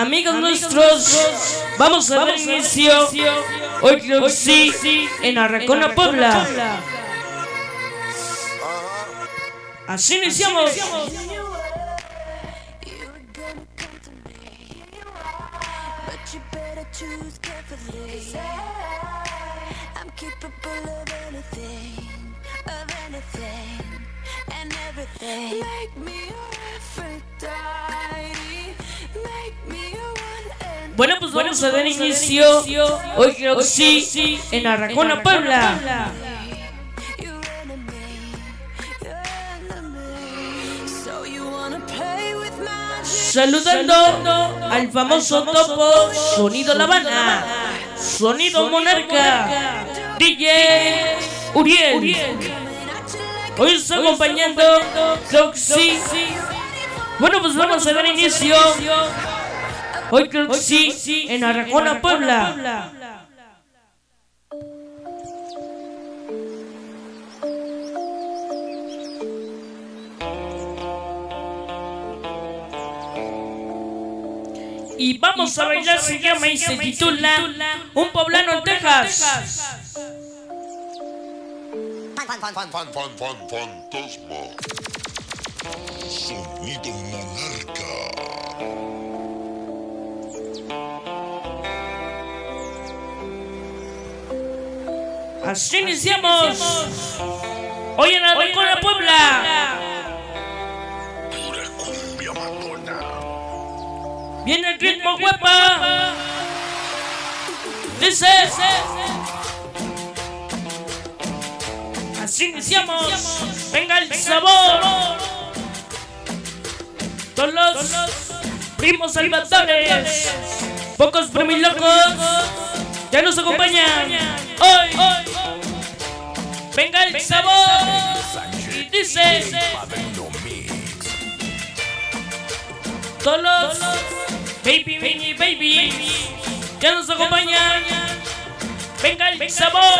Amigos nuestros, vamos a dar inicio hoy creo que sí en Arracona, Puebla. Así iniciamos. Bueno, pues vamos a dar inicio hoy creo que sí en Arracona, Puebla. Saludando al famoso topo Sonido La Habana, Sonido Monarca, DJ Uriel. Hoy está acompañando Roxy. Bueno, pues vamos a dar inicio hoy creo que sí en Arracona, Puebla. Y vamos a bailar, se llama y se titula Un Poblano en Texas. Fantasma. Sonido Monarca. Así iniciamos hoy en Arracona, Puebla. Pura cumbia matona. Viene el ritmo, guapa. Dice. Así iniciamos. Venga el sabor. Todos los primos salvadores, pocos primos locos, ya nos acompañan hoy. Venga el sabor. Y dice. Todos los baby, ya nos acompañan. Venga el sabor.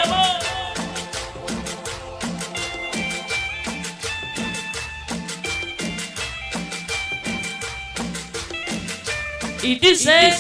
Y dice.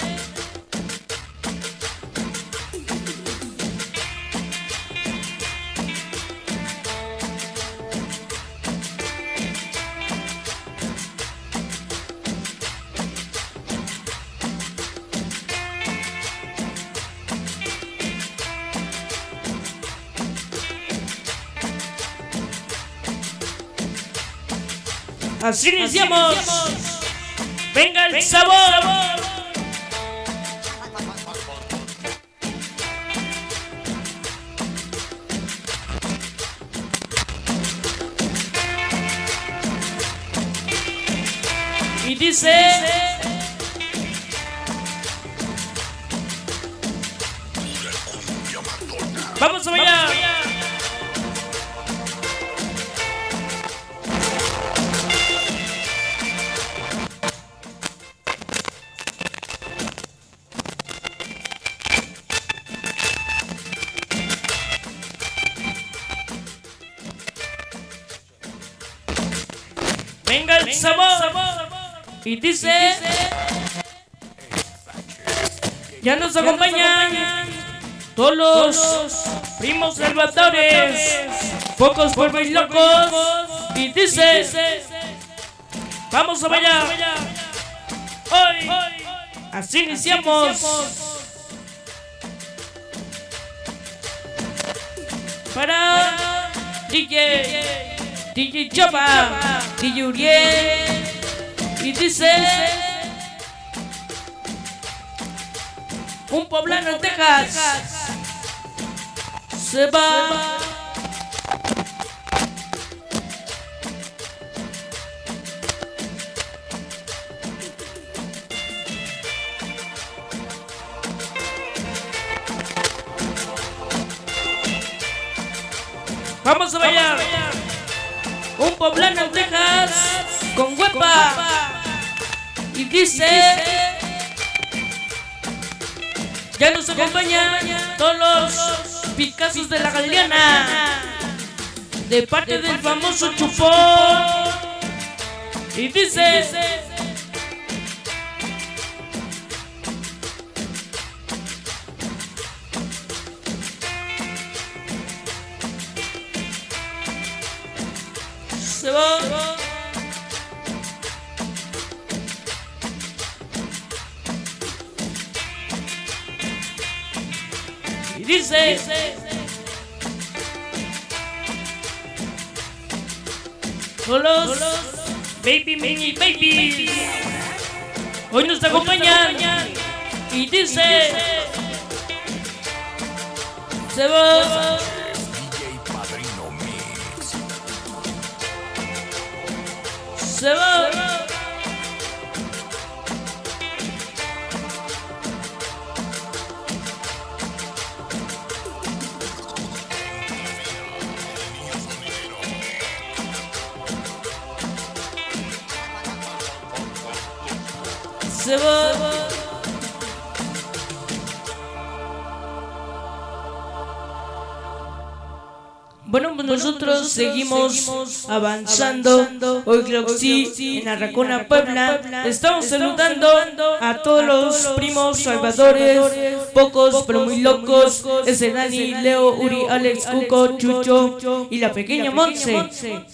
Así iniciamos. Venga el sabor. Y dice. Vamos a bailar. Venga el sabor. Y dice. Ya nos acompañan todos los primos salvadores, pocos polvos locos. Y dice. Vamos a bailar hoy. Así iniciamos. Para DJ Chapa, DJ Uriel. Y dice. Un poblano en Texas se va. Vamos a bailar. Un poblano en Texas con huepa. Y dice. Ya nos acompañan todos los Picassos de la Galeana, de parte del famoso Chupón. Y dice. Se va. Y dice. Con los Baby Mini Babies. Hoy nos acompañan. Y dice. Se va. DJ Padrino Mix. Se va. Se va. Bueno, pues nosotros seguimos avanzando. Hoy creo que sí, en Arracona, Puebla. Estamos saludando a todos los primos salvadores, pocos pero muy locos. Ese Dani, Leo, Uri, Alex, Cuco, Chucho y la pequeña Monse.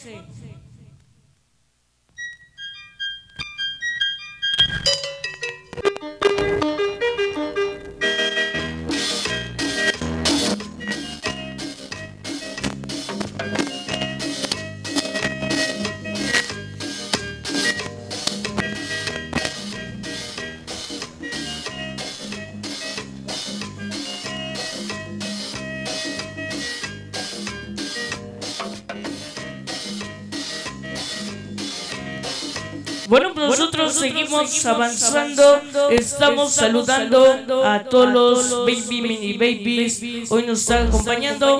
Bueno, pues nosotros seguimos avanzando, estamos saludando a todos los Baby Mini Babies. Hoy nos están acompañando.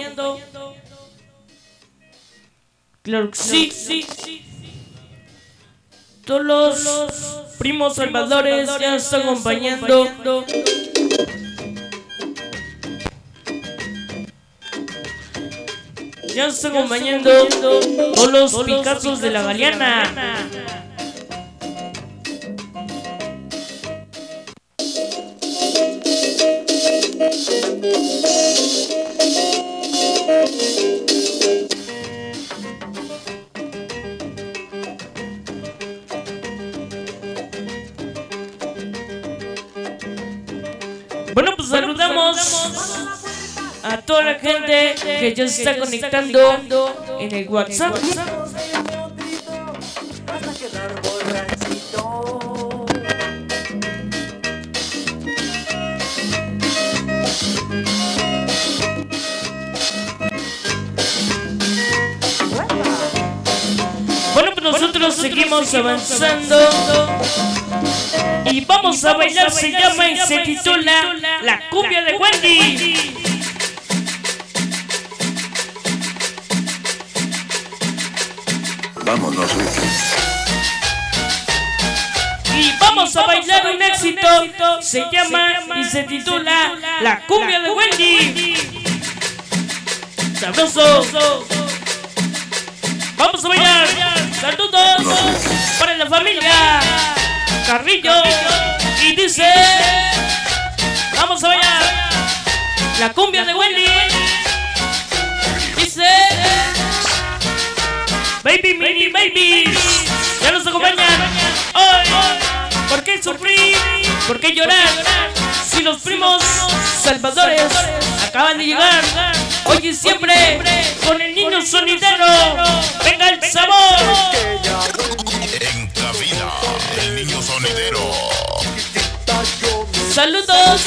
Claro que sí. Todos los primos salvadores ya nos están acompañando. Ya nos están acompañando todos los Picazos de la Galeana. Bueno, pues saludamos a toda la gente que ya se está conectando en el WhatsApp. Bueno, pues nosotros seguimos avanzando y vamos a bailar. Se llama y se titula La Cumbia de Wendy. Vámonos, Ricky. Y vamos a bailar un éxito. Se llama y se titula La Cumbia de Wendy. Sabroso. Vamos a bailar. Saludos para la familia Carrillo. Y dice, vamos a bailar La Cumbia de Wendy. Dice, Baby Mini Babies ya nos acompañan hoy. ¿Por qué sufrir? ¿Por qué llorar? Si los primos salvadores acaban de llegar. Hoy y siempre con el niño sonidero. Venga el sabor. En cabina, el niño sonidero. Saludos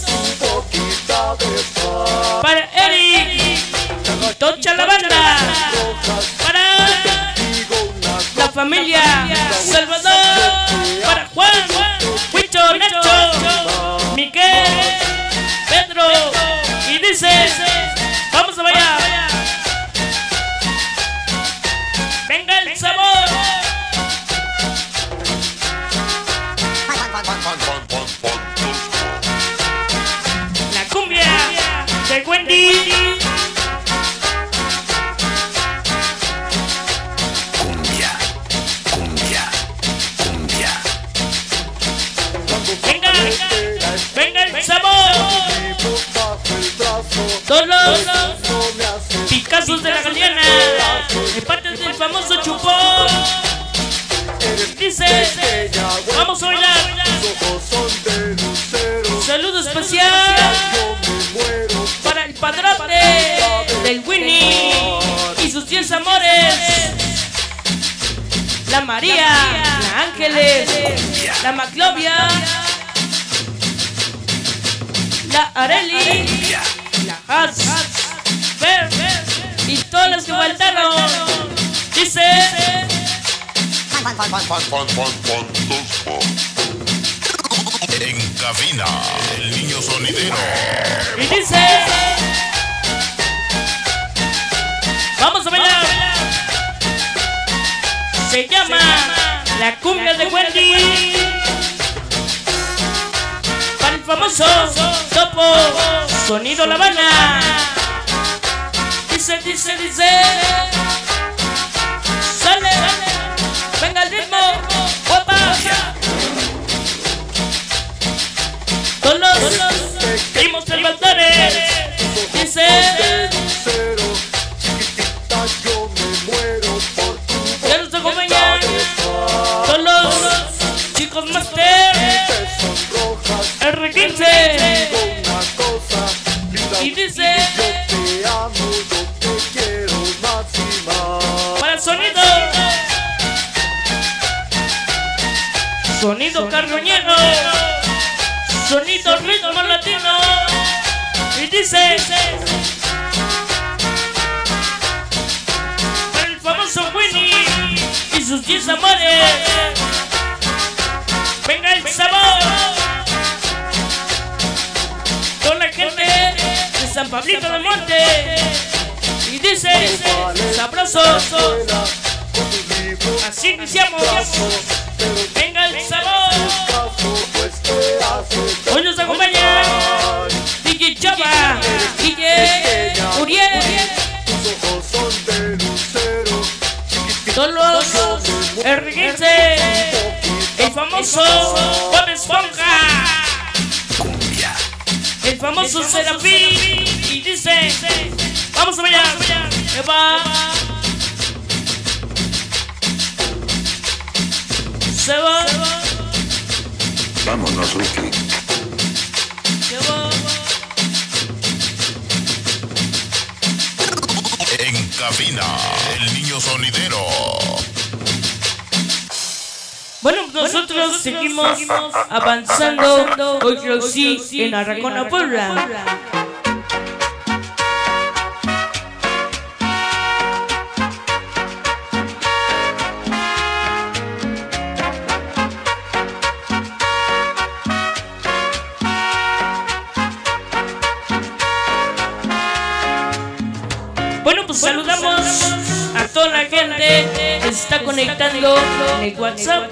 para Eric y Tocha la banda. Para la familia Salvador. Para Juan, Huicho, Nacho, Miguel, Pedro. Y dice, vamos a bailar. Venga el sabor. La cumbia de Wendy. famoso chupón. Dice, vamos a bailar. Saludo especial para el padrote del Winnie y sus 10 amores. La María, la Ángeles, la Maclovia, la Areli, la Haz, Fer y todas las que faltaron. Dice, en cabina, el niño sonidero. y dice, vamos a bailar. Se llama la cumbia de Wendy. Para el famoso Topo, Sonido La Habana. Dice, sale, venga el ritmo, guapa. Todos los primos salvadores. Dice, ya nos acompañan todos los chicos máster R15. Y dice, para el sonido, sonido carroñero, sonido ritmo latino. Y dice, para el famoso Winnie y sus 10 amores. Venga el sabor. Toda la gente de San Pablito del Monte. Y dice, sabroso. Así iniciamos. Venga el sabor. Hoy nos acompaña DJ Chava, DJ Uriel, todos los R15, el famoso Bob Esponja, el famoso Serafín. Y dice, vamos a bailar. Se va. Se va. Vámonos, Ricky. Se va. En cabina, el niño sonidero. Bueno, nosotros seguimos avanzando. Hoy creo que sí, en Arracona, Puebla. Bueno, pues saludamos a toda la gente que se está conectando en el WhatsApp.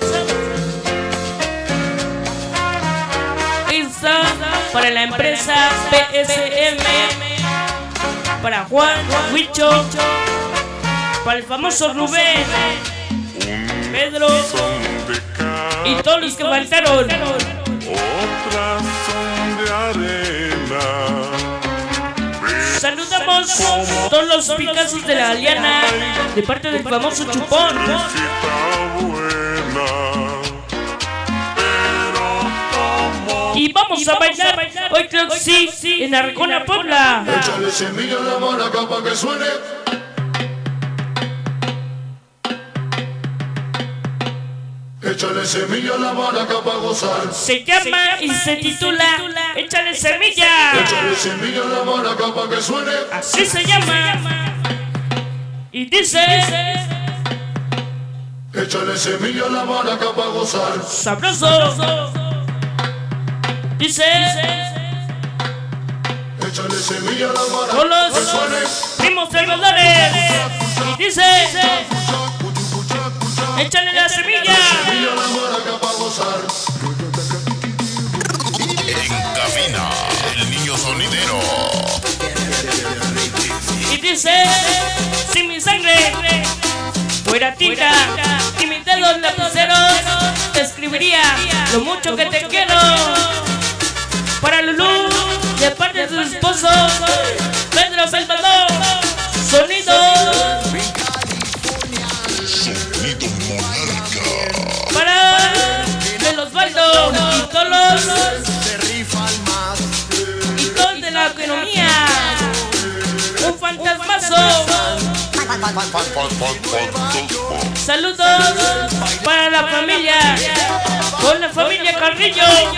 Está para la empresa PSM, para Juan, Huicho, para el famoso Rubén, Pedro y todos los que faltaron. Otras son de arena. Saludamos a todos los Picassos de la Aliana de parte del famoso Chupón. Y vamos a bailar hoy creo que sí en Arracona, Puebla. Échale semilla a la maraca pa' que suene. Échale semilla a la maraca pa' gozar. Se llama y se titula Échale Semilla. Échale semilla a la maraca pa' que suene. Así se llama. Y dice, Échale semilla a la maraca pa' gozar. sabroso. Dice, Échale semilla a la maraca todos pa' que los suene. primos salvadores. Y dice, échale la semilla. Semilla a la maraca pa' gozar. En cabina, el niño sonidero. Y dice, si mi sangre fuera tinta y mis dedos lapiceros, te escribiría lo mucho que te quiero. Para Lulú, de parte de su esposo, Pedro Salvador, sonido. se rifan más. Y todo de la economía. Un fantasmazo. Saludos para la familia. Con la familia Carrillo.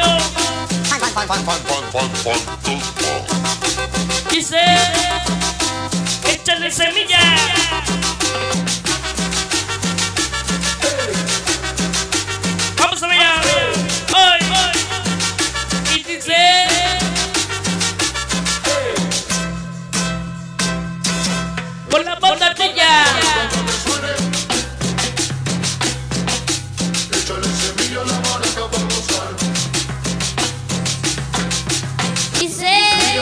Dice, échale semilla. Vamos a ver. Hoy. Y dice, por la botella. Échale semilla a la maraca para gozar. Dice,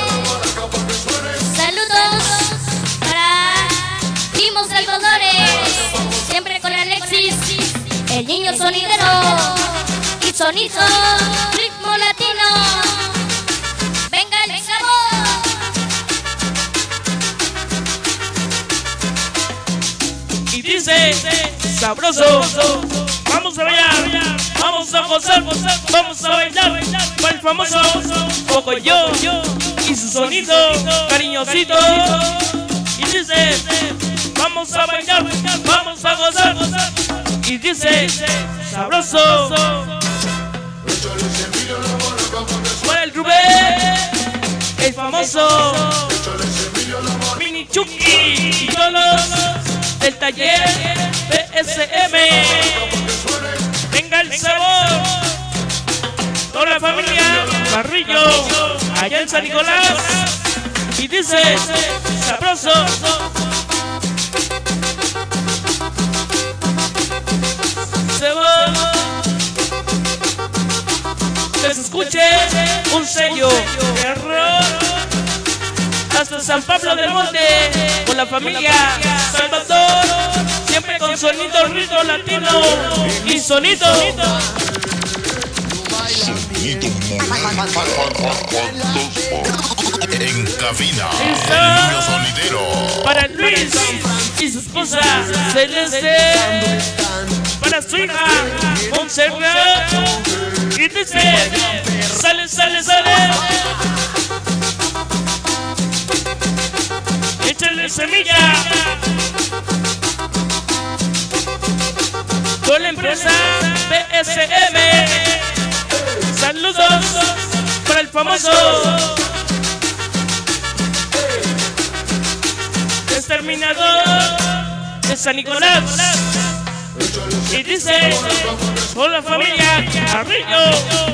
saludos para Primos Algodones, siempre con Alexis, el niño sonidero y sonido ritmo latino. Venga el sabor. Y dice, sabroso. Vamos a bailar, vamos a gozar, vamos a bailar. Para el famoso Pocoyo y su sonido cariñosito. Y dice, vamos a bailar, vamos a gozar. Y dice, sabroso. Échale semilla a la maraca para que Para el Rubén, el famoso échale semilla a la maraca. Mini Chucky y todos del taller PSM. Venga el sabor. Toda la familia Carrillo, allá en San Nicolás. Y dice, sabroso. Se va. Que se escuche un sello de error. Hasta San Pablo del Monte, con la familia Salvador, siempre con sonido ritmo latino y sonido. En cabina, el niño sonidero. Para Luis y su esposa Celeste, para su hija Montserrat. Y dice, sale. Échale semilla. Con la empresa PSM. Saludos para el famoso exterminador de San Nicolás. Y dice, con la familia Carrillo.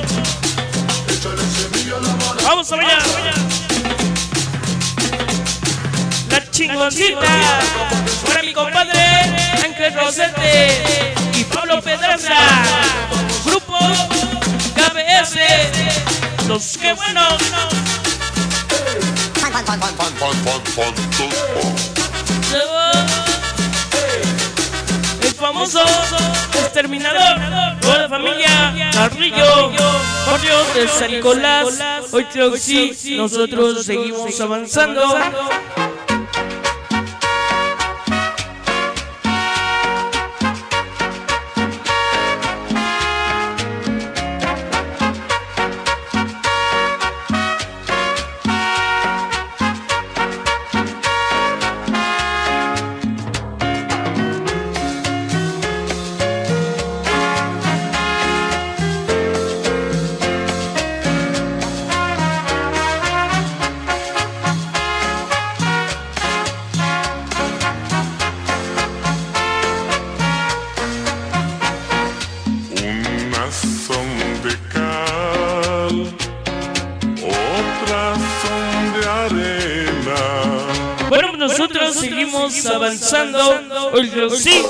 Vamos a bailar. La chingoncita para mi compadre Ángel Rosete y Pablo Pedraza. Grupo KBS. Los que buenos. El famoso exterminador con la familia Carrillo, barrio de San Nicolás. Hoy creo que sí, nosotros seguimos avanzando. Bueno, nosotros seguimos avanzando. Oye, sí.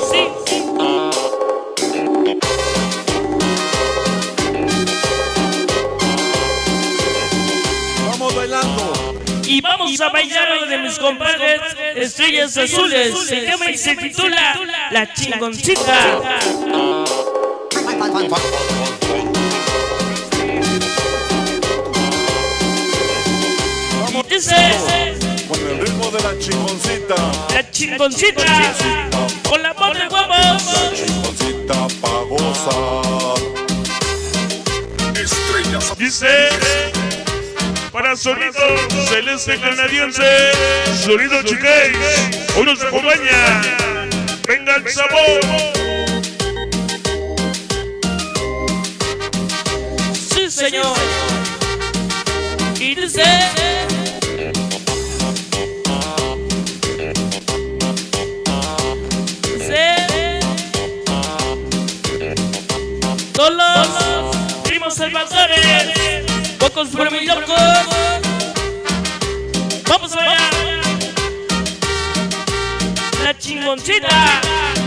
Vamos bailando. Y vamos a bailar lo de mis compadres Estrellas Azules. Se llama y se titula La Chingoncita. Y dice, Con el ritmo de la chingoncita. La Chingoncita, con la voz de huevos. La chingoncita pa' gozar. Estrellas Dice, dice para sonido celeste canadiense, sonido chiquéis, hoy nos acompaña, venga el sabor. Sí, señor. Y dice todos los primos salvadores, pocos pero muy locos. Vamos allá. La chingoncita.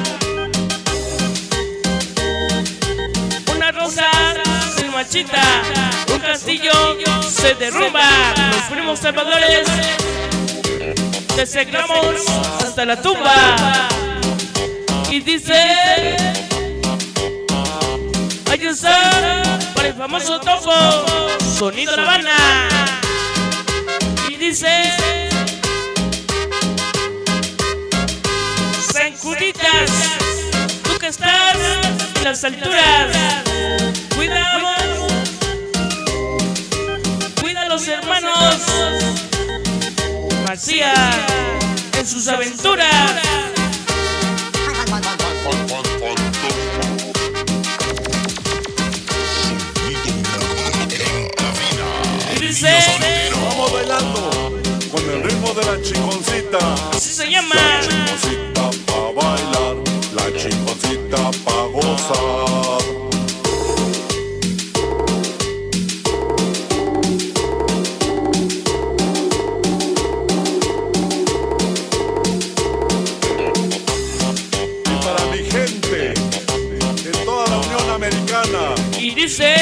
Una rosa se marchita, un castillo se derrumba. Los primos salvadores desegramos hasta la tumba. Y dice ahí está, para el famoso topo, sonido La Habana. Y dice San Juditas, tú que estás en las alturas, cuida a los hermanos García en sus aventuras. Vamos bailando con el ritmo de la chingoncita. Así se llama. La chingoncita pa' bailar, la chingoncita pa' gozar. Y para mi gente en toda la Unión Americana. Y dice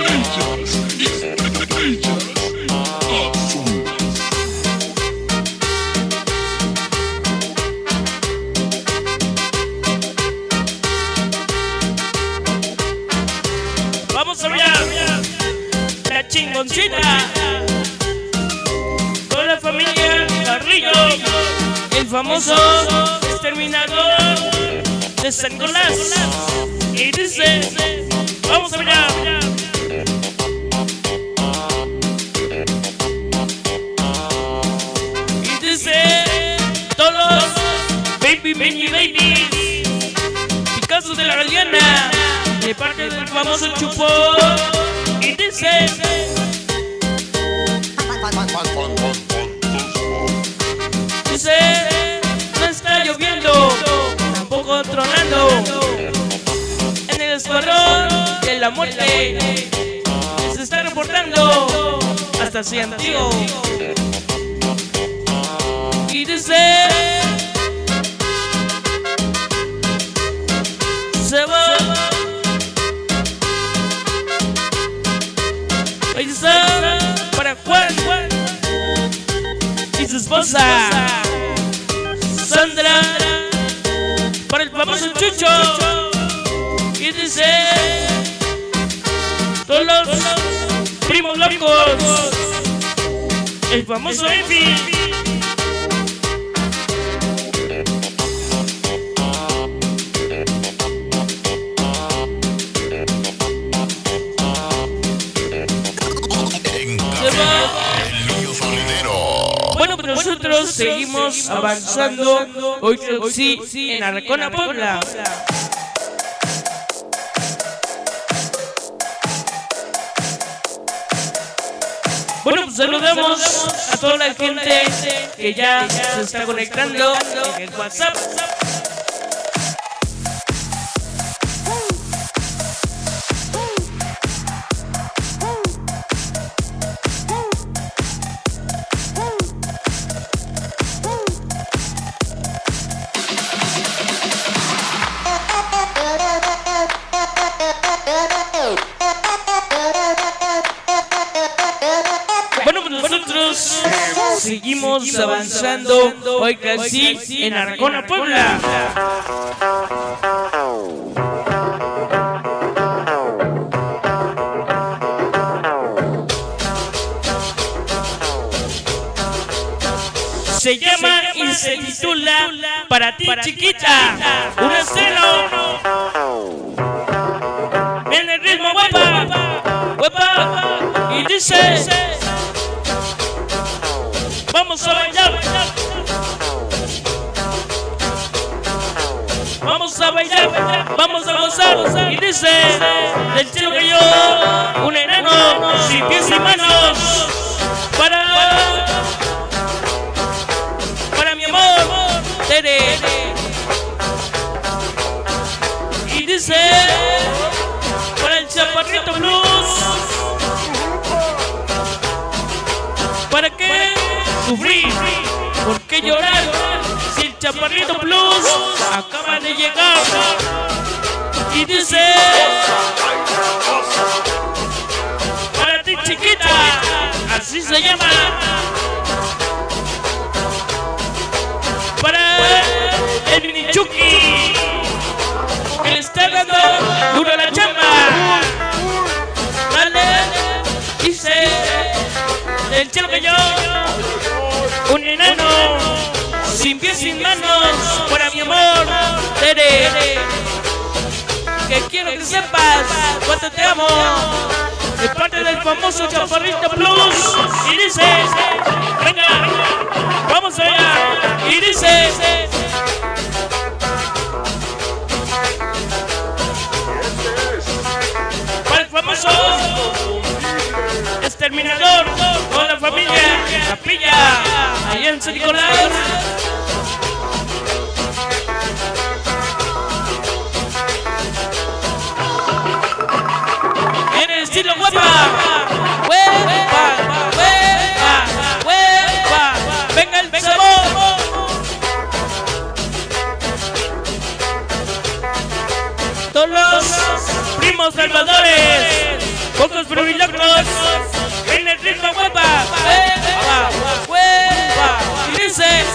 vamos a hablar la chingoncita con la familia Carrillo, el famoso exterminador de San Nicolás. Y dice vamos a hablar. Y dice todos baby Picasso de la Galeana, de parte del famoso chupón. Y dice no está lloviendo, tampoco tronando, en el escuadrón de la muerte se está reportando hasta Cientío. Y dice se va. Ahí está para Juan y su esposa Sandra, para el famoso Chucho. Y dice todos los primos locos, el famoso Efi. Bueno, pues nosotros seguimos avanzando hoy sí en Aracona, Puebla. Bueno, pues saludamos a toda la gente que ya se está conectando en el WhatsApp. Seguimos avanzando hoy casi en Aracona, Puebla. Se llama y se titula Para ti chiquita, un estilo. En el ritmo guapa, guapa. Y dice, vamos a bailar, vamos a bailar, vamos a gozar. Y dice, del cielo cayó un enano sin pies y manos para mi amor, Tere. Y dice, para el Chaparrito Blues, ¿para qué sufrir? ¿Por qué llorar? Si el Chaparrito Blues acaba de llegar. Y dice, para ti chiquita, así se llama. Para el mini Chucky, que le está dando duro a la chamba. Dale, dice, del cielo cayó un enano sin pies sin manos para mi amor, Tere. Que quiero que sepas cuánto te amo, de parte del famoso Chaparrito Blues. Y dice, venga, vamos allá. Y dice, para el famoso exterminador con la familia Capilla, allá en San Nicolás. En el estilo guapa, huepa, huepa, huepa, venga el sabor. Todos los primos salvadores, pocos privilegios, en el ritmo guapa, huepa, huepa. Y dice,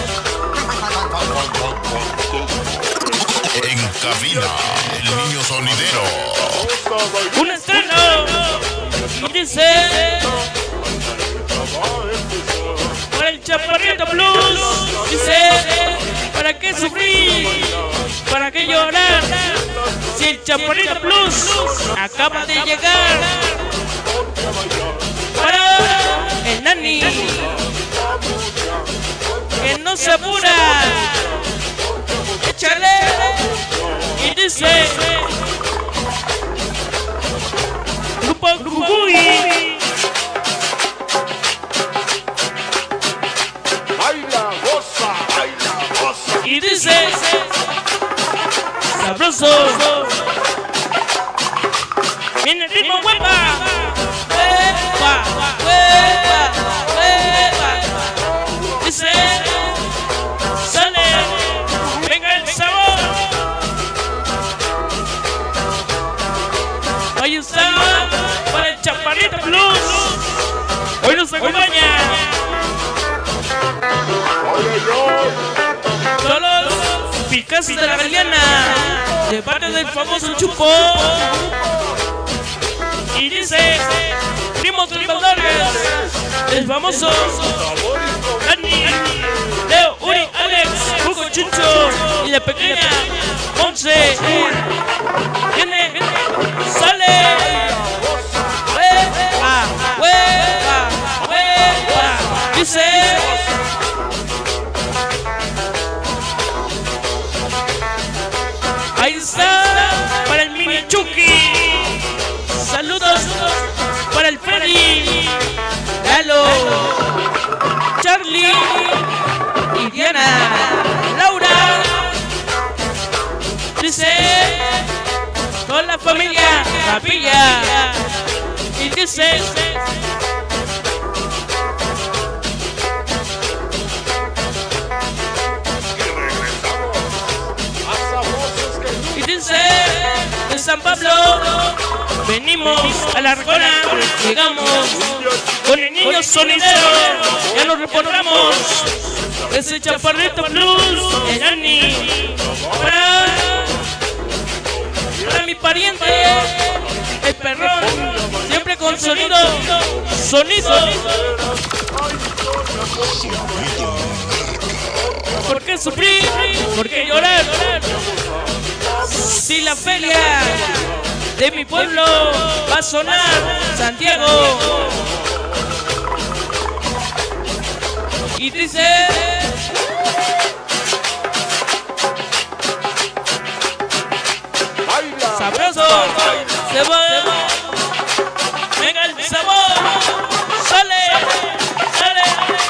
En cabina, el niño sonidero. un estreno. Y dice, para el Chaparrito Blues. Dice, ¿para qué sufrir? ¿Para qué llorar? Si el Chaparrito Blues acaba de llegar. Para el Nani, que no se apura, échale. Y dice, Grupo Cucuy, Baila, goza, baila, goza. y dice, sabroso, viene el ritmo huepa, huepa, huepa, huepa. Dice, sale, venga el sabor. Ahí está, para el Chaparrito Blues, hoy nos acompaña. Todos los Picassos de la Beliana, de parte del famoso Chupo. Y dice, primos salvadores, el famoso Dani, Leo, Uri, Alex, Hugo, Chucho y la pequeña Monse. Viene, sale, huepa, huepa, huepa. Dice, ahí está, para el mini Chucky. Saludos para el Freddy, Lalo, Charlie y Diana, Laura. Dice, toda la familia Capilla. Y dice, de San Pablo, venimos a la Arjona, llegamos con el niño sonidero, ya nos reportamos, ese Chaparrito Blues, el Ani, para mi pariente, el perrón, siempre con sonido, ¿por qué sufrir? ¿Por qué llorar? Si la feria de mi pueblo va a sonar Santiago. Y dice... sabroso, se va, venga el sabor, sale, sale.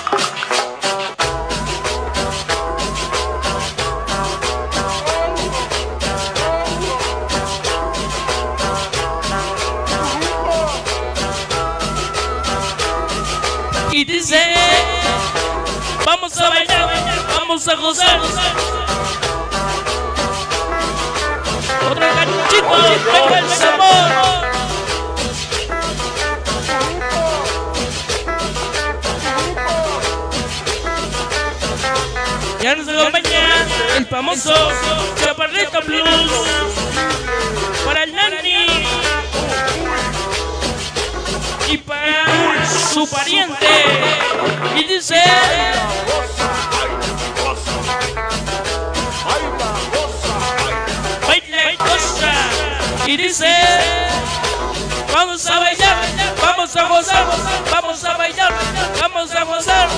Y dice, vamos a bailar, vamos a gozar. Otro ganchito, venga el sabor. Ya nos acompaña el famoso Chaparrito Blues para el Nani y para su pariente. Y dice... y dice, vamos a bailar, vamos a gozar, vamos a bailar, vamos a gozar.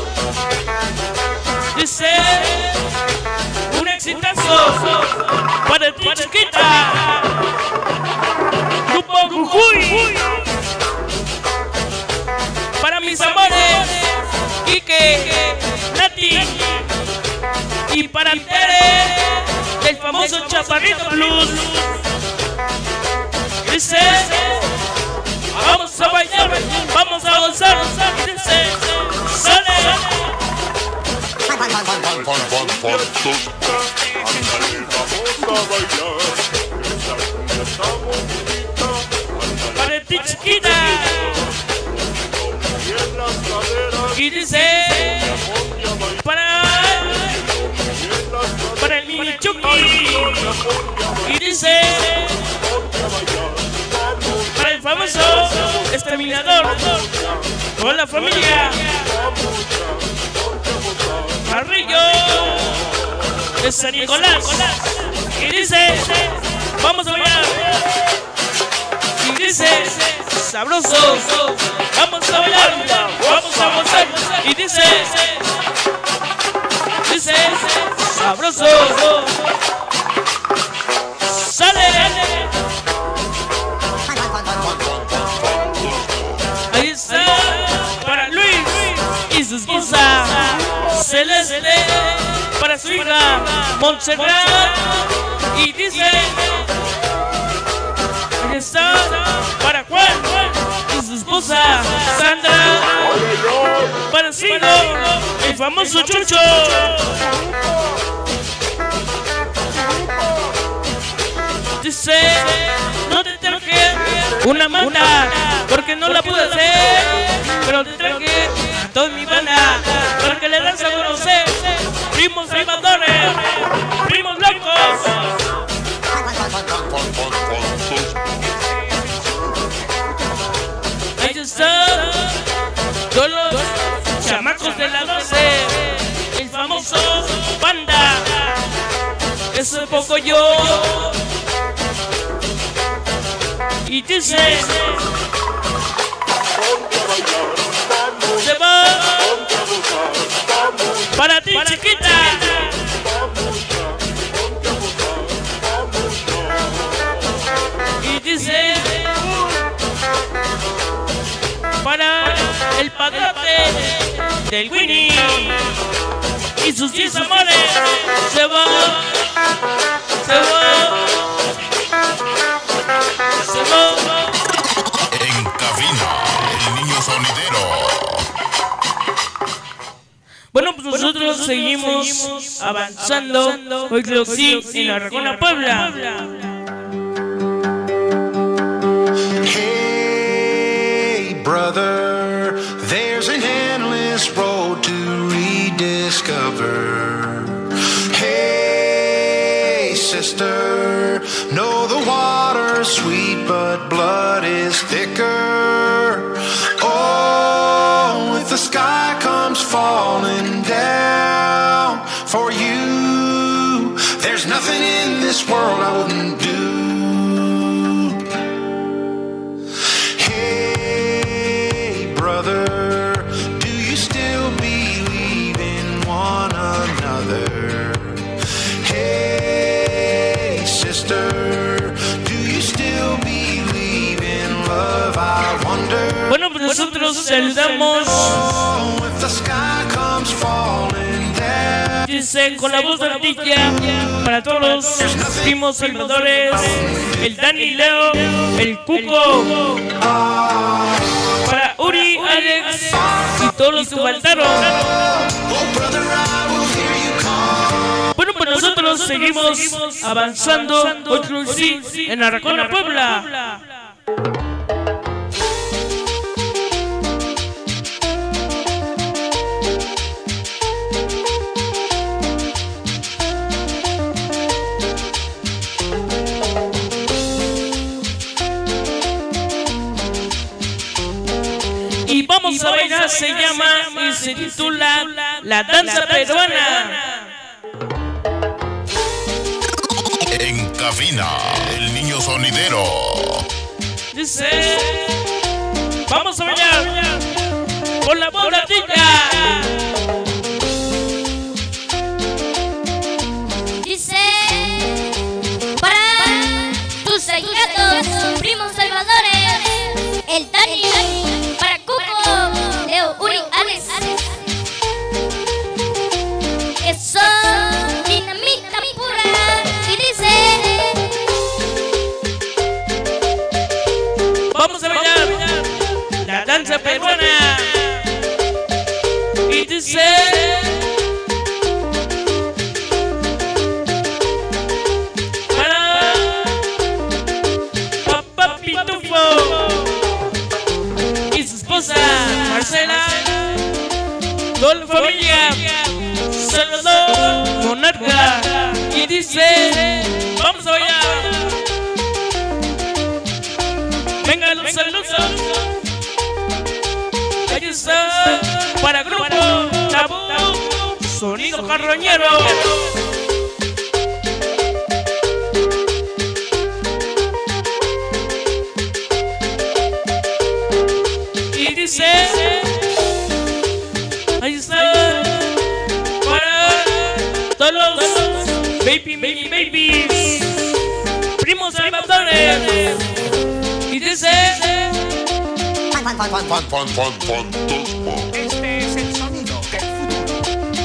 Dice, un exitazo para ti chiquita, Grupo Jujuy, para mis amores, Quique, Nati, y para Tere, del famoso Chaparrito Blues. Dice, vamos a bailar, vamos a gozar. Dice, sale. Para ti chiquita. Y dice, para el mini Chucky. Y dice, para el famoso exterminador con la familia Carrillo de San Nicolás. Y dice, vamos a bailar. Y dice, sabroso, vamos a bailar, vamos a gozar. Y dice, sabroso, sale. Ahí está, para Luis y su esposa Celeste, para su hija Montserrat. Y dice, ahí está, para Juan y su esposa Sandra, para su hijo, el famoso Chucho. Dice, no te traje una manta porque no la pude hacer, pero te traje a toda mi banda porque le das a conocer. Primos salvadores, primos locos. Ahí está, todos los chamacos de la 12, el famoso Panda, ese poco yo. Y dice, se va para ti chiquita. Y dice, para el padrote del Winnie y sus 10 amores. Se va, se va. En cabina, el niño sonidero. Bueno, pues nosotros seguimos avanzando. Hoy creo que sí, en la Aracona, Puebla. Hey, brother, there's an endless road to rediscover. Hey, sister, know the water's sweet, but blood is thicker. Oh, if the sky comes falling down for you, there's nothing in this world I wouldn't do. saludamos. If the sky comes falling down. Dice con la voz de ardilla para todos los primos salvadores, el Dani Leo, el Cuco, para Uri, Alex y todos los que faltaron. Bueno, pues nosotros seguimos avanzando otro sí en Arracona, Puebla. Y vamos a bailar, se llama y se titula La Danza Peruana. En cabina, el niño sonidero. Dice, vamos a bailar con la voz ardilla. Dice, para tus allegados, primos salvadores, el Dani, para Cuco, Leo, Uri, Alex, que son dinamita pura. Y dice, Vamos a bailar la danza peruana. Y dice, para Papá Pitufo y su esposa Marcela, toda la familia, Salvador, Monarca. Y dice, vamos a bailar. Venga los saludos. Ahí está para grupo Tabú, sonido carroñero. Y dice, ahí está para todos los babies, primos salvadores. Y dice, Este es el sonido del futuro.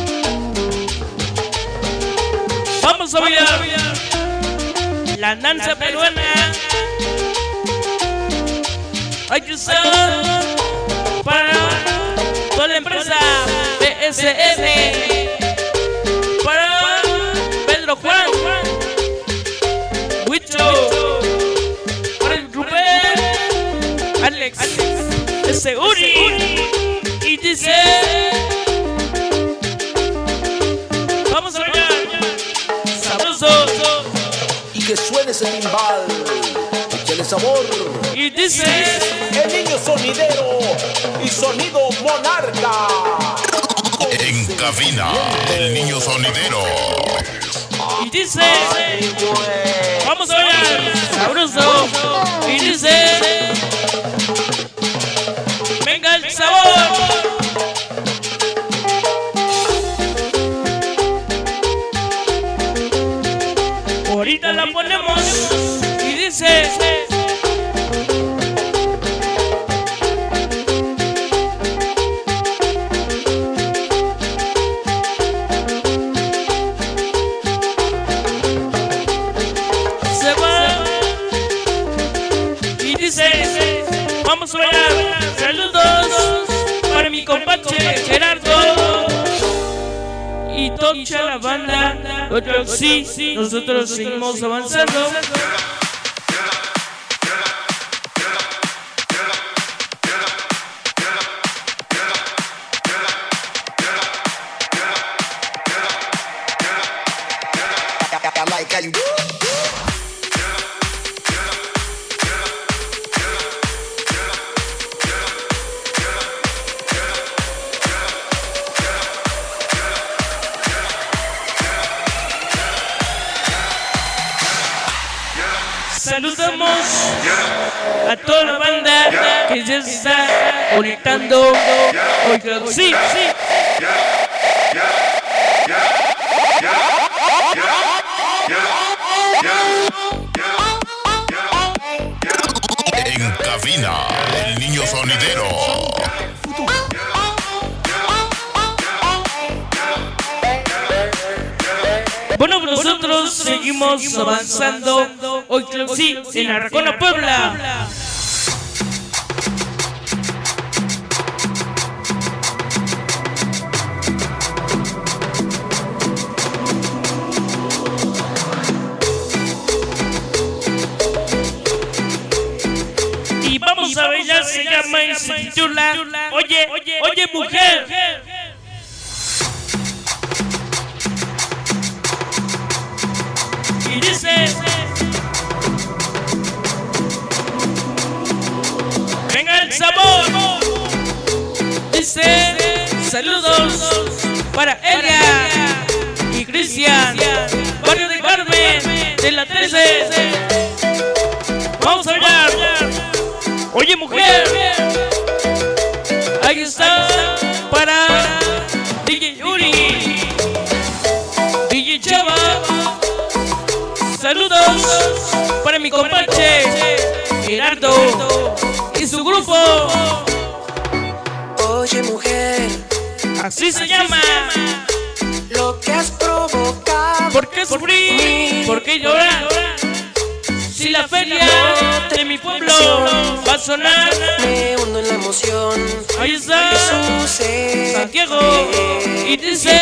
vamos a bailar la danza peruana. Aquí está para toda la empresa BSN, para Pedro Juan, Huicho, para el Rubén, Alex, ese Uri. Y dice, vamos a bailar sabroso. Y que suene ese timbal, échale sabor. Y dice, El niño sonidero y sonido monarca. En cabina, el niño sonidero. y dice, vamos a bailar sabroso. Y dice, venga el sabor. Ahorita la ponemos. Y dice, se va. Y dice, vamos a bailar. Saludos para mi compadre Gerardo y toda la banda. Otro sí, nosotros seguimos avanzando. Saludamos a toda la banda que ya está conectando. Oigan, sí. En cabina, el niño sonidero. Bueno, nosotros seguimos avanzando. Hoy creo que sí, en Aracona, Puebla. Y vamos a bailar, se llama y se titula Oye, oye mujer. Y dice, venga el sabor. Dice, saludos para Elia y Cristian, barrio de Carmen, de la 13. Vamos a bailar. Oye mujer, ahí está para DJ Yuri, DJ Chava. Saludos para mi compadre Gerardo y su grupo. Oye mujer, así se llama. Lo que has provocado. ¿Por qué sufrir? ¿Por qué llorar? Si la feria de mi pueblo va a sonar, me hundo en la emoción. Ahí está Santiago y dice,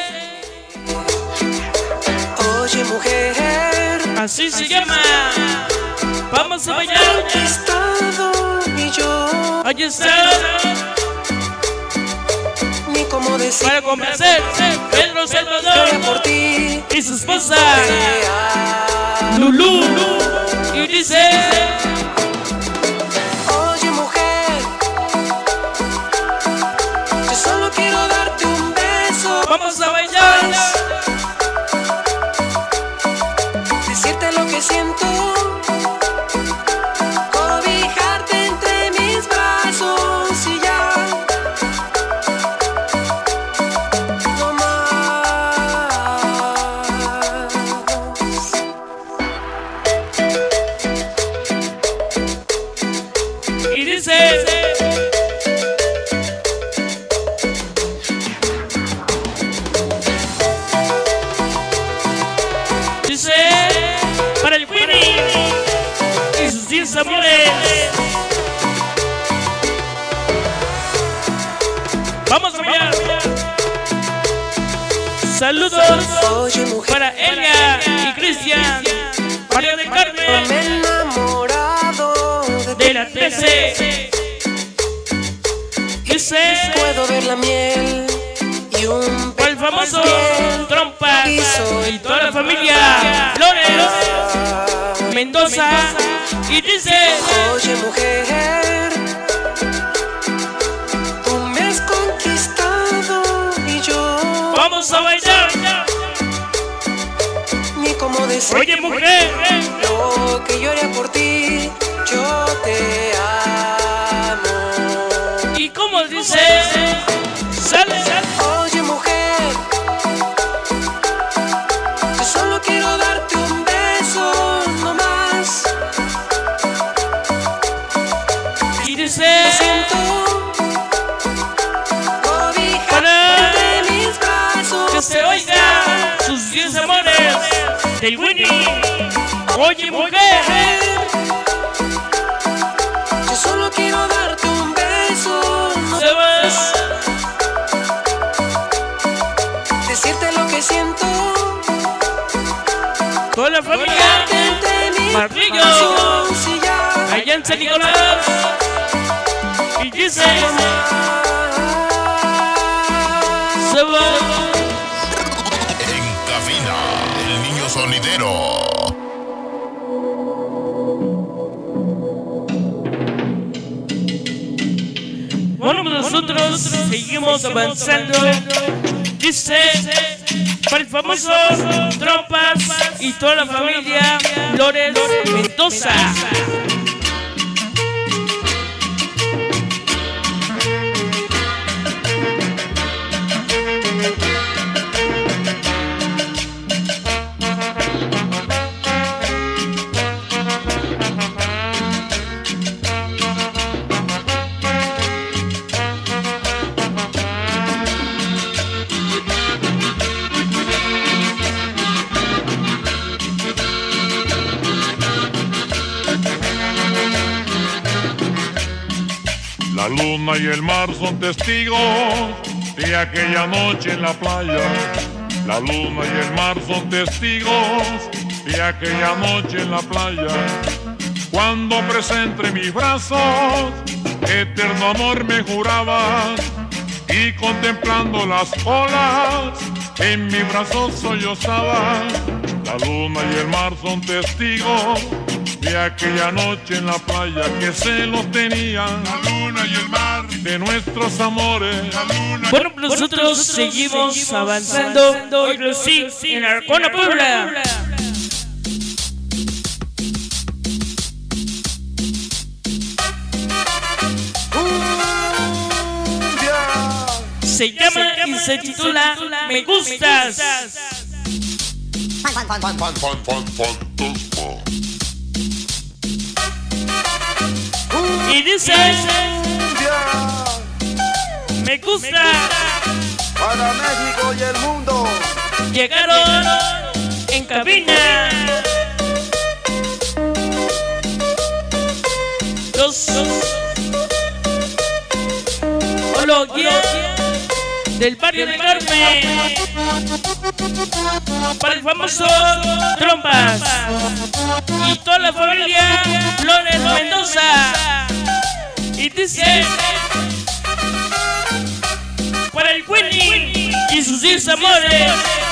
oye mujer, así se llama. Vamos a bailar. Y yo, ahí está. Ni cómo decir. Para complacer Pedro Salvador por ti y su esposa Lulú. Y dice, oye mujer, yo solo quiero darte un beso. vamos a bailar. Decirte lo que siento, cobijarte entre mis brazos y ya. No más. Y dice, para el Winnie y sus 10 amores. Vamos a bailar. Saludos Oye mujer, para Elia y Cristian, María de Carmen, me he enamorado de la 13. Dice, puedo ver la miel y un el famoso Trompas y soy y toda la familia Flores Mendoza. Y dice, oye mujer, tú me has conquistado y yo vamos a bailar. ni cómo decir. Oye mujer, Lo que yo haría por ti, yo te amo. y como dice, sale. Oye mujer, yo solo quiero darte un beso, no más. Y dice, Siento cobijarte para entre mis brazos. que se oiga sus 10 amores del Winnie. Oye mujer, Yo solo quiero darte un beso, no se va. decirte lo que siento. Toda la familia Marrillo, allá en San Nicolás. Y dice, se va. En cabina, el niño sonidero. Bueno, nosotros seguimos avanzando. Dice, para el famoso Trompas y toda la familia Flores Mendoza. La luna y el mar son testigos de aquella noche en la playa. La luna y el mar son testigos de aquella noche en la playa. Cuando presé entre mis brazos, eterno amor me jurabas, y contemplando las olas, en mi brazo sollozabas. La luna y el mar son testigos de aquella noche en la playa, que se los tenían. La luna y el mar de nuestros amores. Bueno, nosotros seguimos avanzando. Hoy lo sí, en Aracona, Puebla. Se llama y se titula Me Gustas. Y dice Me gusta. Para México y el mundo. Llegaron en cabina los del barrio de Carmen, para el famoso Trompas y toda la familia Flores Mendoza. Y dice para el Winnie y sus 10 amores.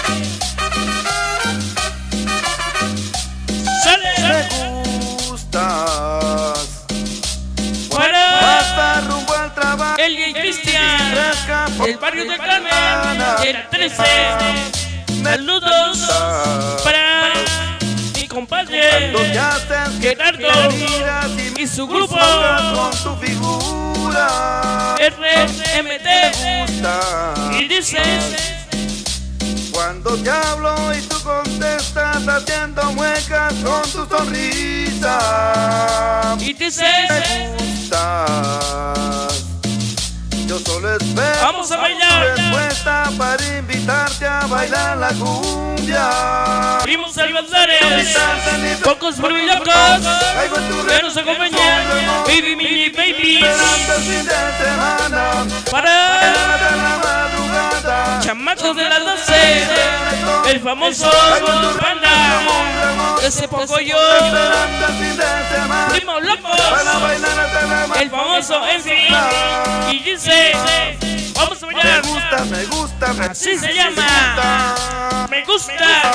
Sale. Me gustas. Para Basta rumbo al trabajo. Elia y Cristian del barrio de Carmen, era 13. Saludos para mi compadre Gerardo y su grupo RMT. Y dice cuando te hablo y tú contestas haciendo muecas con tu sonrisa. Y dice me gustas. Yo solo espero vamos a bailar tu respuesta para invitarte a bailar la cumbia. Primos salvadores, pocos muy locos, que nos acompañan. Baby, mini babies. Para chamacos de las 12, el famoso Panda, ese poco yo, Primo Locos, el famoso Enfi. Y dice vamos a bailar. Me gusta, así se llama. Me gusta.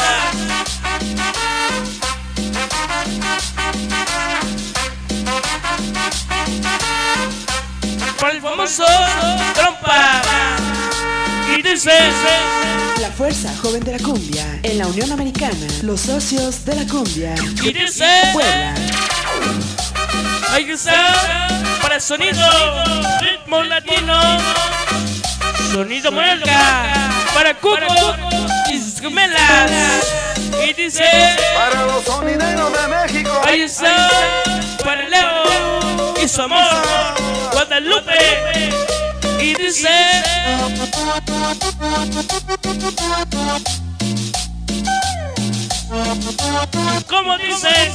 Para el famoso Trompa. Y dice la fuerza joven de la cumbia en la Unión Americana, los socios de la cumbia. Y dice Puebla. Ahí está para sonido ritmo latino, sonido muerca, para Cuco y sus gemelas. Y dice para los sonideros de México. Ahí está para Leo y su amor Guadalupe. Y dice ¿cómo dice?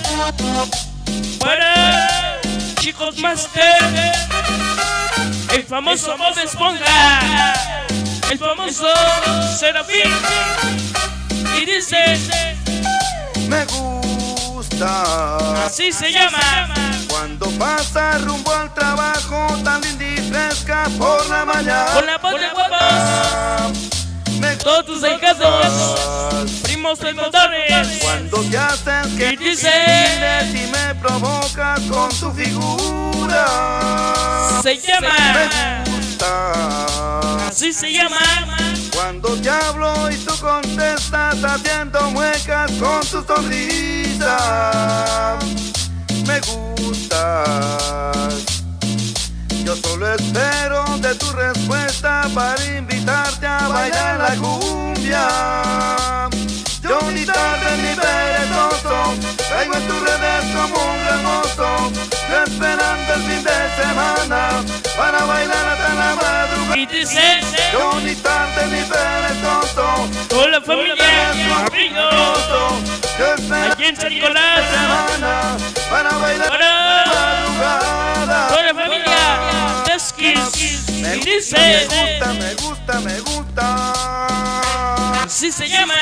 Para Chicos Master, el famoso Bob Esponja, el famoso Serafín. Y dice me gusta. Así se llama. Cuando pasa rumbo al trabajo tan linda y fresca por la mañana. Con la voz de huevos, todos tus hijados, primos salvadores. Cuando te haces que dice y me provocas con tu figura. Se llama me gusta. Así se llama. Cuando te hablo y tú contestas haciendo muecas con tu sonrisa. Me gustas. Yo solo espero de tu respuesta para invitarte a bailar la cumbia. Yo ni tarde ni perezoso, caigo en tus redes como un remozo, esperando el fin de semana para bailar hasta la madrugada. Y dice yo ni tarde ni perezoso, con la familia Abrigo, aquí en San Nicolás, para bailar hasta la madrugada. con la familia X. Me Y gusta, dice, me gusta, me gusta. así se llama.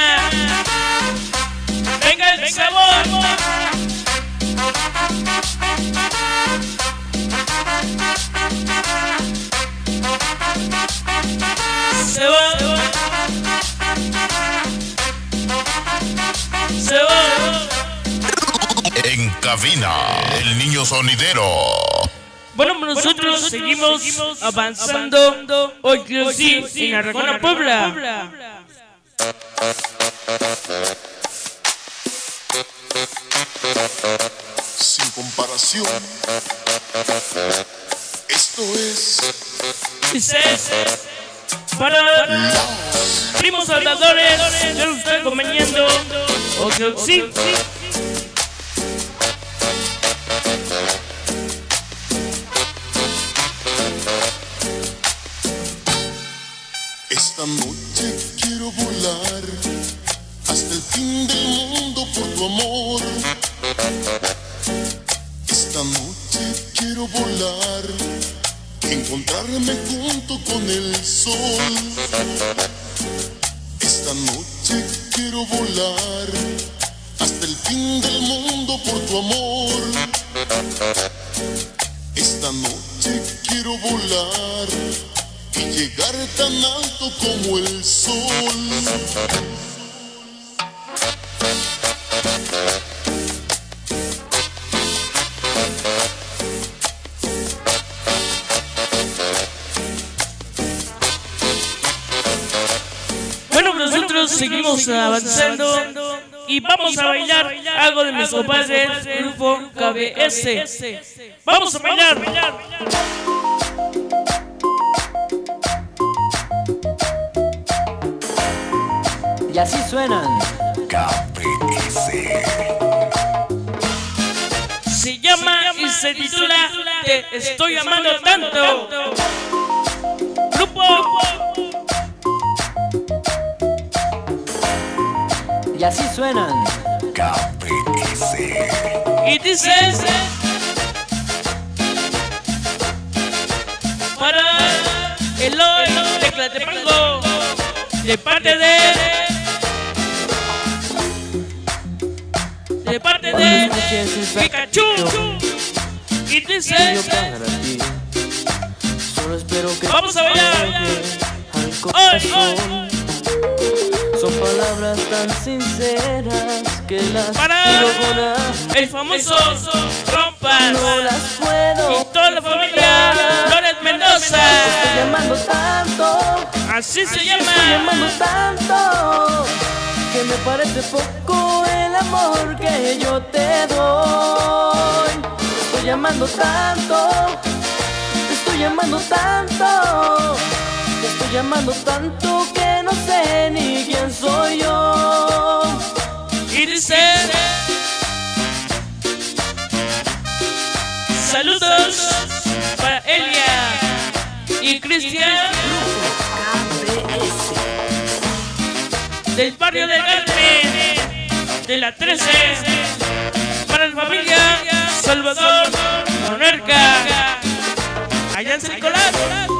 Venga el sabor. Se va. Se va. En cabina, el niño sonidero. Bueno, nosotros seguimos avanzando hoy que sí en Arracona, Puebla. Sin comparación, esto es Dice, para primos salvadores, yo lo estoy acompañando. O que sí. esta noche quiero volar hasta el fin del mundo por tu amor. Esta noche quiero volar, encontrarme junto con el sol. Esta noche quiero volar hasta el fin del mundo por tu amor. Esta noche quiero volar y llegar tan alto como el sol. Bueno, nosotros seguimos avanzando y vamos a bailar algo de nuestro padre, el grupo KBS. Vamos a bailar. Y así suenan KBS. Se llama y se titula Te estoy amando tanto. Grupo. Y así suenan KBS. Y dice, para el hoy de Tlatepango, de parte de Pikachu. Y dice, solo espero que vamos a bailar. al corazón. Son palabras tan sinceras que las Para digo con amor. el famoso Trompas No las puedo y toda la familia Flores Mendoza. Estoy llamando tanto, Así se estoy llama. llamando tanto, que me parece poco el amor que yo te doy. Estoy llamando tanto, te estoy llamando tanto, te estoy llamando tanto que no sé ni quién soy yo. Y dice, saludos para Elia y Cristian del barrio de Carmen de la 13, para la familia Salvador Monerca allá en San Nicolás.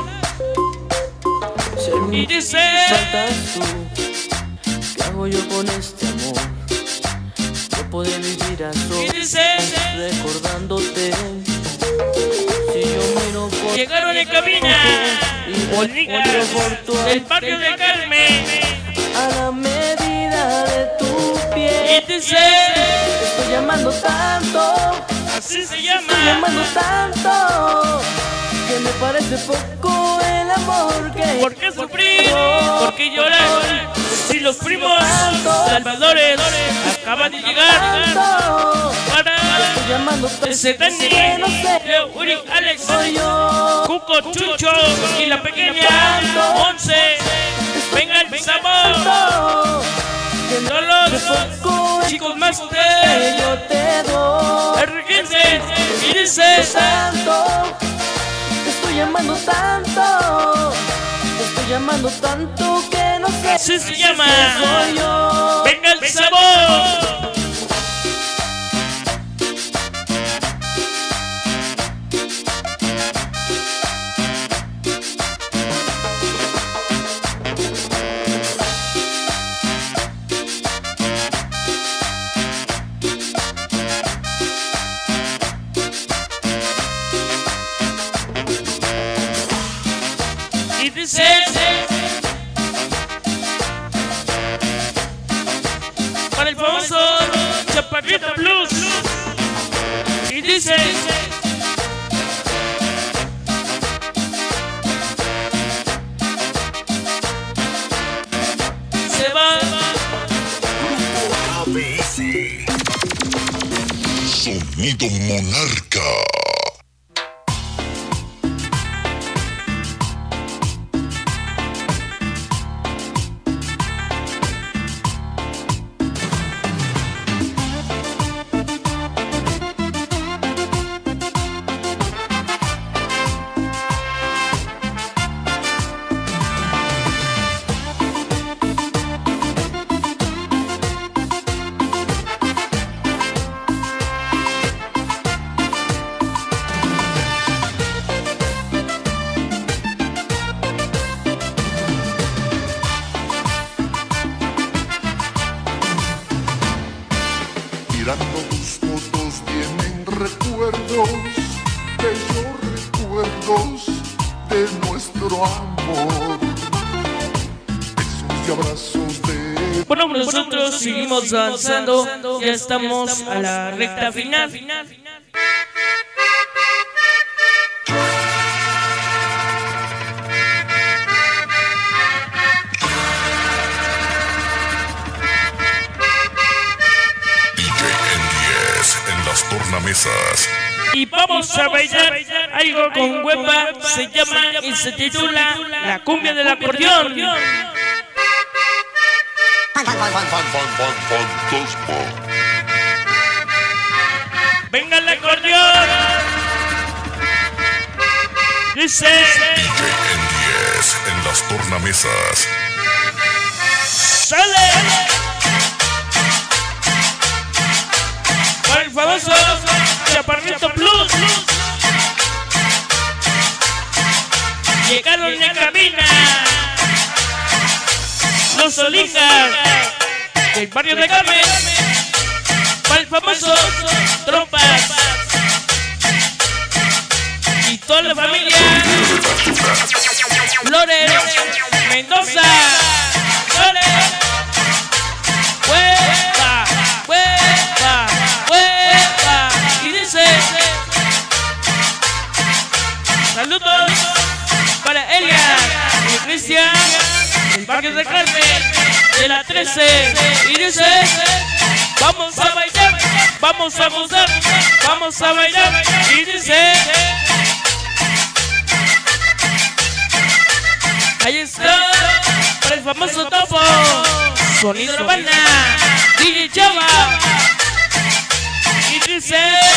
Y dice, Faltas tú, ¿qué hago yo con este amor? No puedo vivir a solas recordándote. Si yo miro por llegaron en cabina bonitas del barrio de Carmen a la medida de tu piel. y dice, te estoy llamando tanto, así se te estoy llama. llamando tanto, que me parece poco el amor que ¿Por qué sufrir? ¿Por qué llorar? Si los primos salvadores acaban de llegar para ese Dani, Leo, Uri, Alex, Cuco, Chucho y la pequeña Once. Venga el sabor. Son los chicos más ustedes. yo te doy. Enriquense y dice, te estoy llamando tanto, te estoy llamando tanto que no sé así se llama. si soy yo. Venga el sabor. para el famoso Chaparrito Blues. Y dice: se va. ABS. Sonido Monarca. Mirando tus fotos vienen recuerdos, bellos recuerdos de nuestro amor. Besos y abrazos de... Bueno, nosotros seguimos avanzando, ya estamos a la recta final. En las tornamesas. Y vamos a bailar algo con huepa, se llama y se titula La cumbia del acordeón. Venga el acordeón. Dice DJ N10 en las tornamesas. ¡Sale! Para el famoso Chaparrito Blues. Llegaron en cabina los Solingas del barrio de Carmen. Para el famoso Trompas y toda la familia Flores Mendoza. Flores, huepa, huepa, huepa. Y dice: saludos para Elia y Cristian del barrio de Carmen de la 13. Y dice: vamos a bailar, vamos a gozar, vamos a bailar. Y dice: ahí está, para el famoso topo, Sonido Urbana, DJ Chava. Y dice: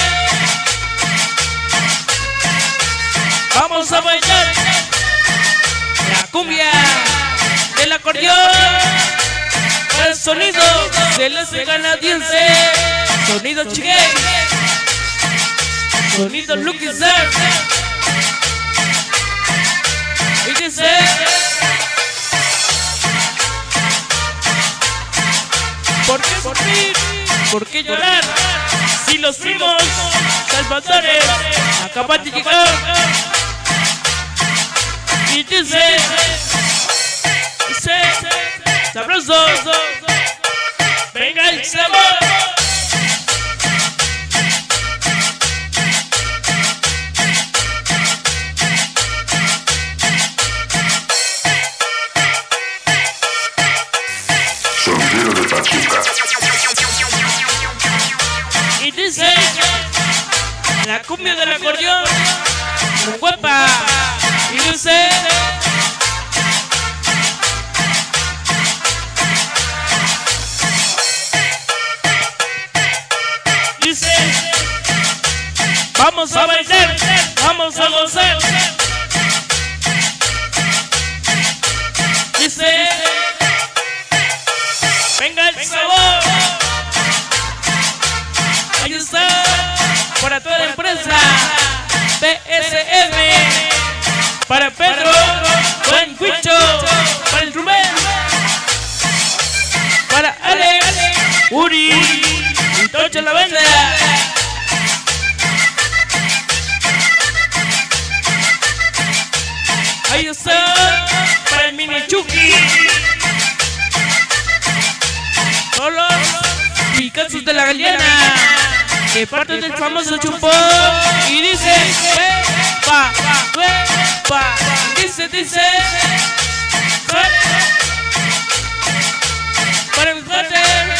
vamos a bailar la cumbia del acordeón. El sonido de los canadiense, sonido chique, sonido Lucky Star. Y dice: ¿por qué sufrir? ¿Por qué llorar? Si los primos salvadores acaban de llegar. Y dice: sabroso, venga el sabor. Sonido de Pachuca. Y dice: la cumbia del acordeón, con guapa. Y dice: vamos a bailar, vamos a gozar. Dice: venga el sabor. Ahí está, para toda la empresa PSM, para Pedro, Juan Cuicho, para el Rubén, para Alex, Uri y Tocha la banda. Ahí está, para el Mini Chucky. Solos. Kamikazes de la Galeana, de parte del famoso Chupón. Y dice, dice, para mi parte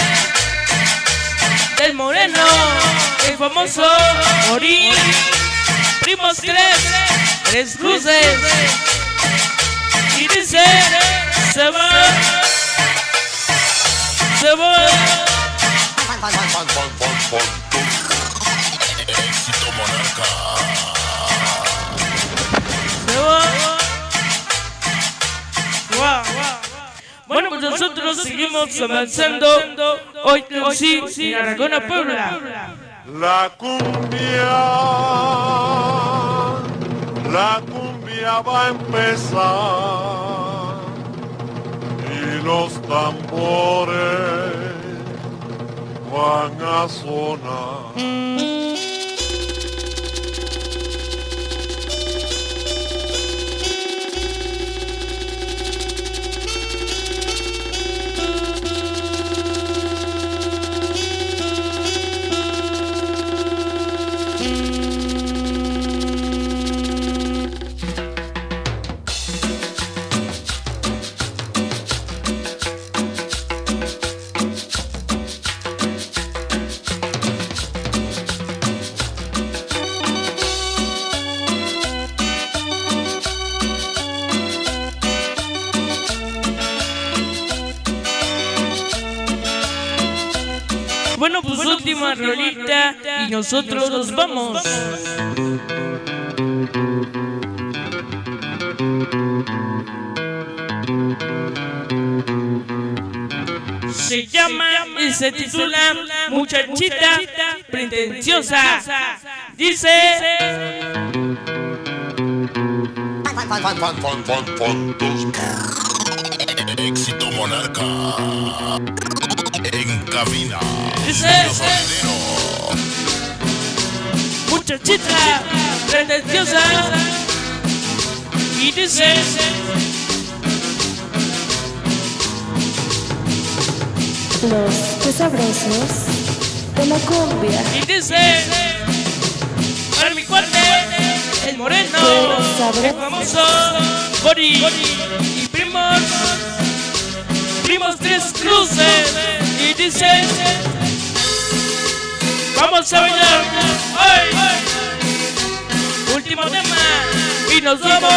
del Moreno, el famoso Morir, primos tres cruces. Y dice, se va. Éxito Monarca. Bueno, pues nosotros seguimos avanzando. Hoy sí, en Aragona, Puebla. La cumbia va a empezar y los tambores van a sonar. Bueno, pues última rolita y nosotros nos vamos. Se llama y se titula Muchachita Pretenciosa. Dice... Éxito Monarca. En cabina. Dice, muchachita pretenciosa. Y dice, los sabrosos de la cumbia. Y dice, para mi cuate, el Moreno, el famoso Bori y primos tres cruces. Y dice, vamos a bailar hoy, último tema, y nos vamos.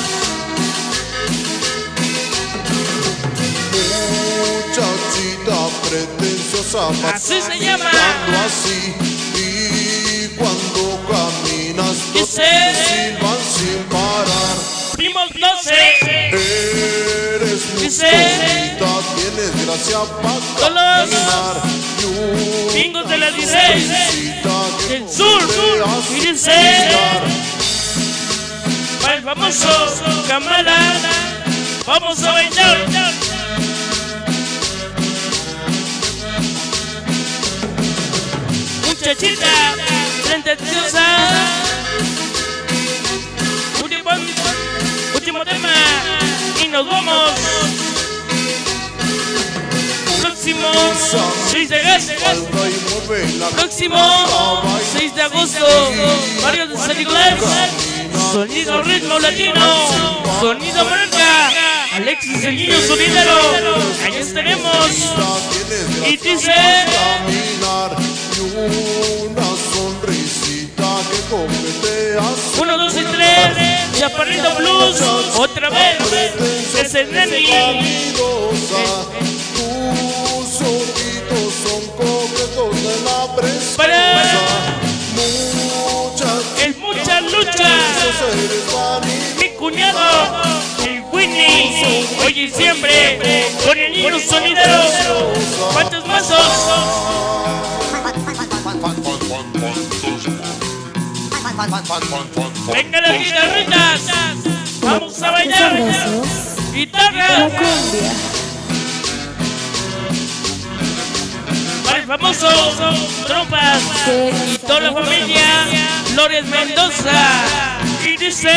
Muchachita pretenciosa, así se llama. Así, y cuando caminas todos silban sin parar. Primos 12. Eres muchachita, tienes gracia para caminar. Bingos de la 16 del sur. Y dice, para el famoso Kamala, vamos a bailar. Muchachita pretenciosa. Último tema y nos vamos. Próximo 6 de agosto. Próximo 6 de agosto. Barrio de San Nicolás. Sonido ritmo latino. Sonido Monarca. Alexis el niño sonidero. Ahí estaremos. Y dice, una sonrisita que coqueteas. 1, 2 y 3. Chaparrito Blues. Otra vez. Es el Neni. Tus ojitos son coquetos de la prensa. Para mucha lucha. Mi cuñado, el Winnie. Hoy y siempre con el niño sonidero. ¿Cuántos mazos? Venga las guitarritas. Vamos a bailar. Guitarra. Para el famoso Trompas y toda la familia Flores Mendoza. Y dice,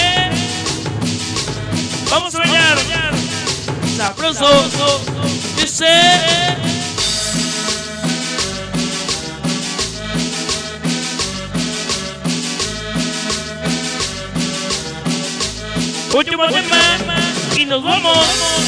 vamos a bailar sabroso. Dice, Último tema y nos vamos.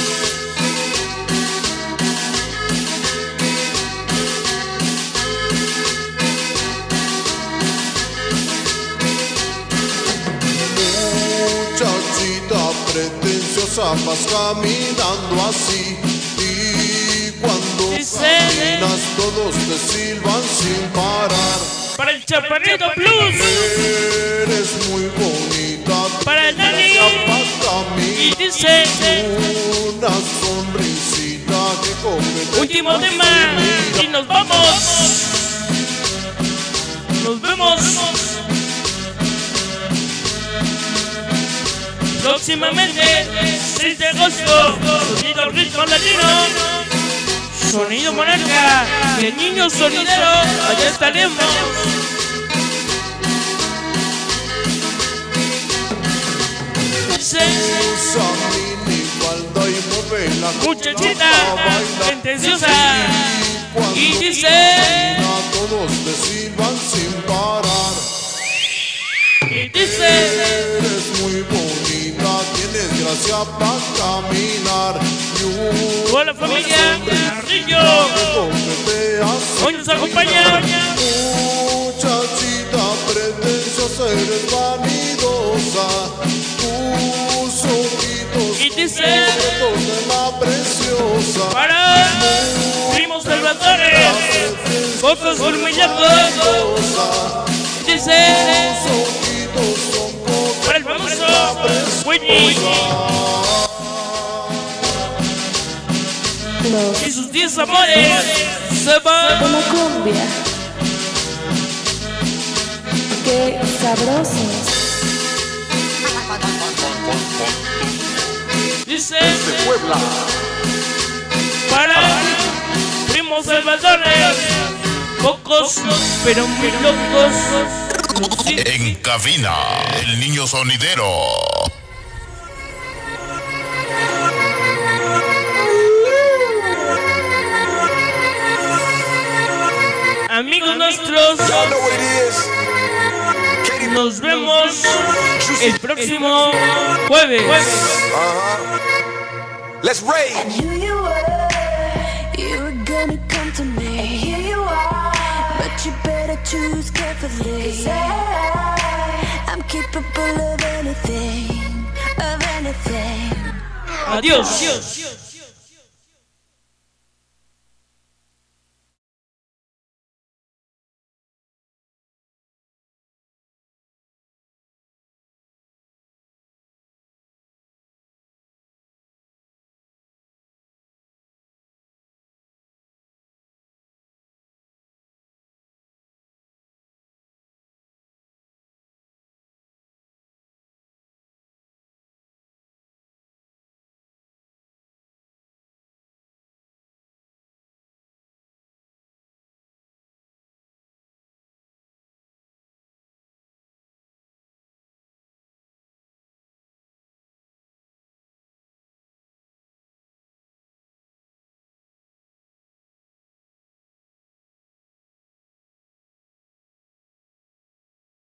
Muchachita pretenciosa, vas caminando así y cuando caminas todos te silban sin parar. Para el Chaparrito Plus, eres muy bonita. Para el Dani, y dice una sonrisita que come. Último tema y nos vamos. Nos vemos. Próximamente, 6 de agosto, sonido ritmo latino, sonido monarca, el niño sonidero, allá estaremos. Muchachita, sentenciosa, y dice, todos te silban sin parar. Y dice, eres muy bonita, tienes gracia para caminar. Hola familia, Carrillo, hoy nos acompaña. Muchachita pretenciosa, eres vanidosa. Tus ojitos y dice, de la preciosa. Para primos salvadores, pocos burmillados. Dice, para el famoso Winnie y sus 10 amores se van de la cumbia. Qué sabrosos. Dice Puebla. Para primos salvadores, pocos pero muy locos. En cabina, el niño sonidero. Amigos nuestros, nos vemos el próximo jueves. Let's rage. You were gonna come to me. And here you are. But you better choose carefully. 'Cause I'm capable of anything. Adiós.